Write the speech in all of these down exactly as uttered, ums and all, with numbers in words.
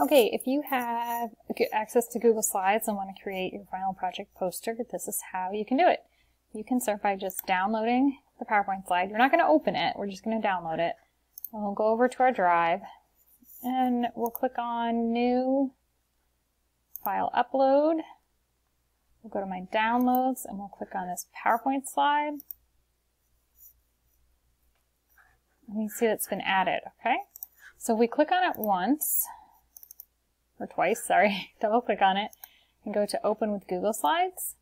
Okay, if you have access to Google Slides and want to create your final project poster, this is how you can do it. You can start by just downloading the PowerPoint slide. You're not going to open it, we're just going to download it. And we'll go over to our drive and we'll click on New, File Upload. We'll go to my downloads and we'll click on this PowerPoint slide. And you see that's been added, okay? So if we click on it once, or twice, sorry, double click on it, and go to Open with Google Slides.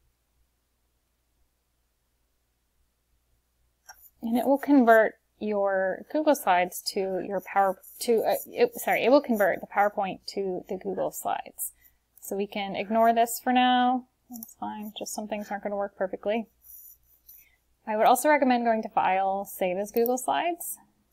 And it will convert your Google Slides to your Power, to, uh, it, sorry, it will convert the PowerPoint to the Google Slides. So we can ignore this for now. That's fine, just some things aren't going to work perfectly. I would also recommend going to File, Save as Google Slides.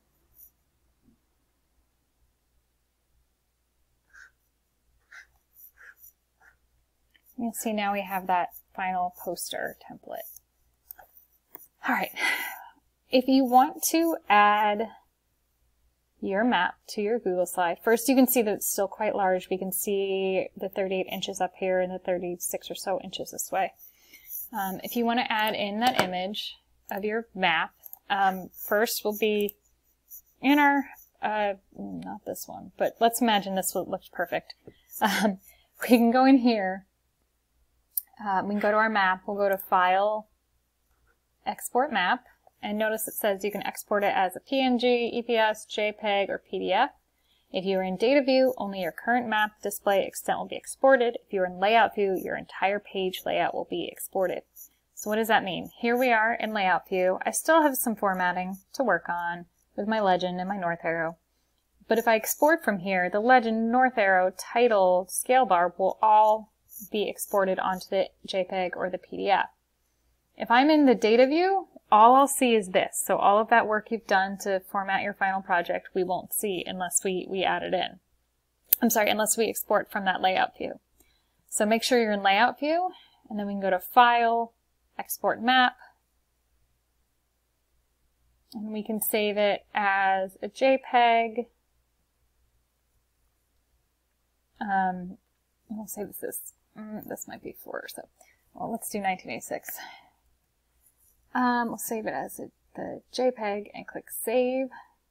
You'll see now we have that final poster template. All right, if you want to add your map to your Google slide, first you can see that it's still quite large. We can see the thirty-eight inches up here and the thirty-six or so inches this way. Um, if you want to add in that image of your map, um, first will be in our, uh, not this one, but let's imagine this one looks perfect. Um, we can go in here. Uh, we can go to our map, we'll go to File, Export Map, and notice it says you can export it as a P N G, E P S, JPEG, or P D F. If you are in Data View, only your current map display extent will be exported. If you are in Layout View, your entire page layout will be exported. So what does that mean? Here we are in Layout View. I still have some formatting to work on with my legend and my north arrow. But if I export from here, the legend, north arrow, title, scale bar will all be exported onto the JPEG or the P D F. If I'm in the data view, all I'll see is this. So all of that work you've done to format your final project, we won't see unless we, we add it in. I'm sorry, unless we export from that layout view. So make sure you're in layout view, and then we can go to File, Export Map, and we can save it as a JPEG. Um, we'll save this. Mm, this might be four or so. Well, let's do nineteen eighty-six. Um, we'll save it as a, the JPEG and click Save.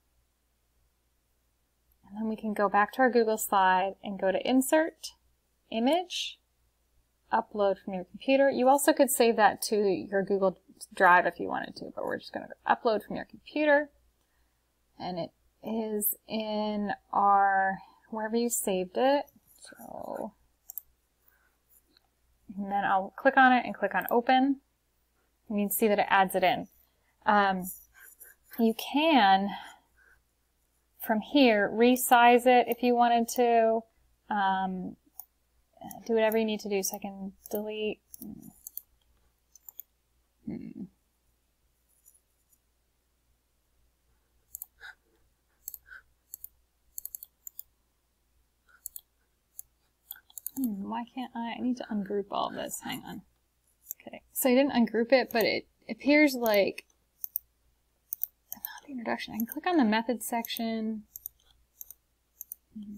And then we can go back to our Google slide and go to Insert, Image, Upload from your computer. You also could save that to your Google Drive if you wanted to, but we're just going to upload from your computer. And it is in our, wherever you saved it. So, and then I'll click on it and click on Open. And you can see that it adds it in. Um, you can, from here, resize it if you wanted to. Um, do whatever you need to do. So I can delete. Hmm. Hmm, why can't I? I need to ungroup all of this. Hang on. Okay, so I didn't ungroup it, but it appears like, not the introduction. I can click on the method section. Hmm.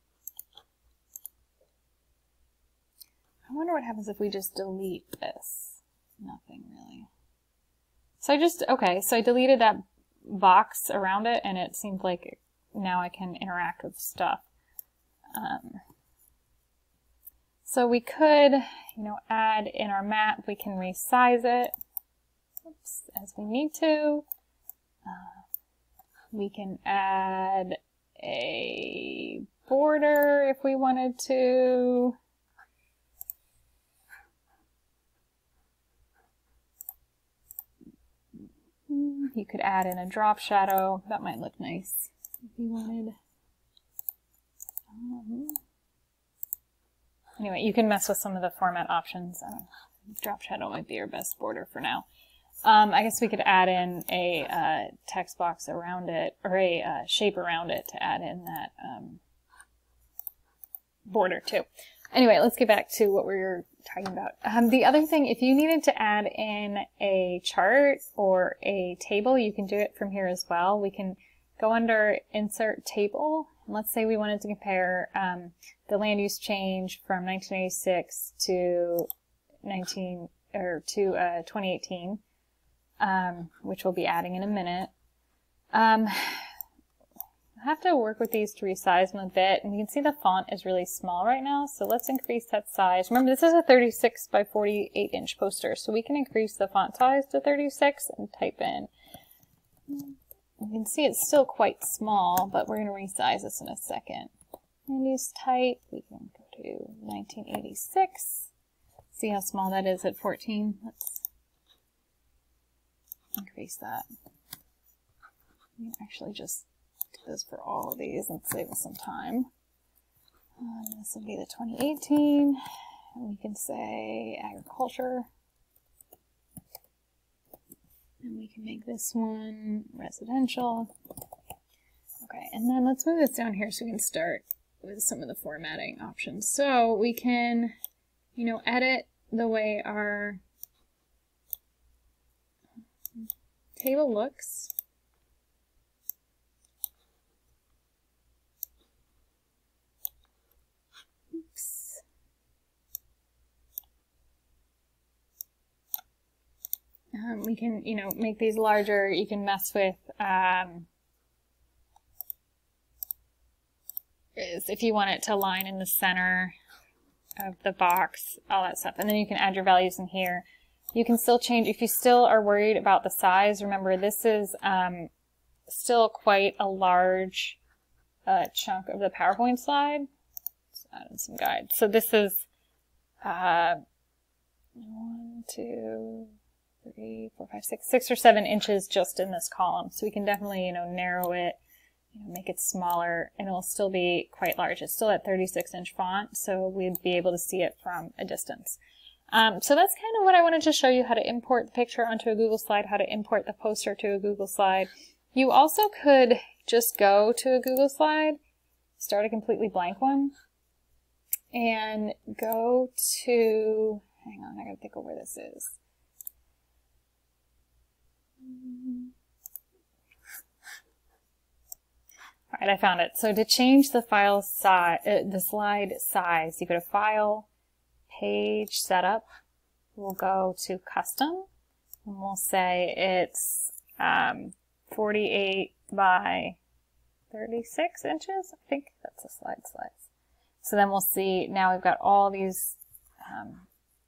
I wonder what happens if we just delete this. Nothing really. So I just, okay, so I deleted that box around it, and it seemed like now I can interact with stuff. Um, So we could, you know, add in our map, we can resize it oops, as we need to. Uh, we can add a border if we wanted to. You could add in a drop shadow. That might look nice if you wanted. Um, Anyway, you can mess with some of the format options. Uh, drop shadow might be your best border for now. Um, I guess we could add in a uh, text box around it, or a uh, shape around it to add in that um, border too. Anyway, let's get back to what we were talking about. Um, the other thing, if you needed to add in a chart or a table, you can do it from here as well. We can go under Insert Table, Let's say we wanted to compare um, the land use change from nineteen eighty-six to nineteen or to uh, twenty eighteen, um, which we'll be adding in a minute. Um, I have to work with these to resize them a bit, and you can see the font is really small right now, so let's increase that size. Remember, this is a thirty-six by forty-eight inch poster, so we can increase the font size to thirty-six and type in. You can see it's still quite small, but we're going to resize this in a second. And use type, we can go to nineteen eighty-six. See how small that is at fourteen? Let's increase that. We can actually just do this for all of these and save us some time. Um, this will be the twenty eighteen, and we can say agriculture. And we can make this one residential. Okay, and then let's move this down here so we can start with some of the formatting options. So we can, you know, edit the way our table looks. Oops. Um, we can, you know, make these larger. You can mess with, um, is if you want it to line in the center of the box, all that stuff. And then you can add your values in here. You can still change, if you still are worried about the size, remember this is um, still quite a large uh, chunk of the PowerPoint slide. Let's add in some guides. So this is uh, one, two, three, four, five, six, six or seven inches just in this column. So we can definitely, you know, narrow it, you know, make it smaller, and it'll still be quite large. It's still at thirty-six inch font, so we'd be able to see it from a distance. Um, so that's kind of what I wanted to show you, how to import the picture onto a Google slide, how to import the poster to a Google slide. You also could just go to a Google slide, start a completely blank one, and go to, hang on, I gotta think of where this is. All right, I found it. So to change the file size, uh, the slide size, you go to File, Page Setup. We'll go to Custom, and we'll say it's um, forty-eight by thirty-six inches. I think that's a slide size. So then we'll see, now we've got all these, um,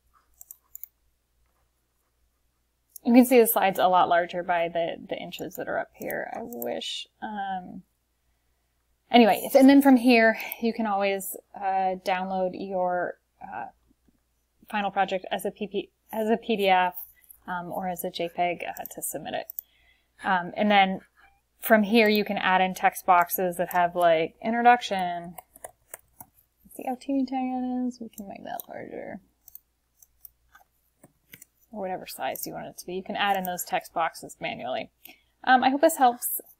you can see the slide's a lot larger by the, the inches that are up here. I wish, um, anyway, and then from here, you can always uh, download your uh, final project as a, P P, as a P D F um, or as a JPEG uh, to submit it. Um, and then from here, you can add in text boxes that have like introduction. See how teeny tiny that is? We can make that larger. Or whatever size you want it to be. You can add in those text boxes manually. Um, I hope this helps.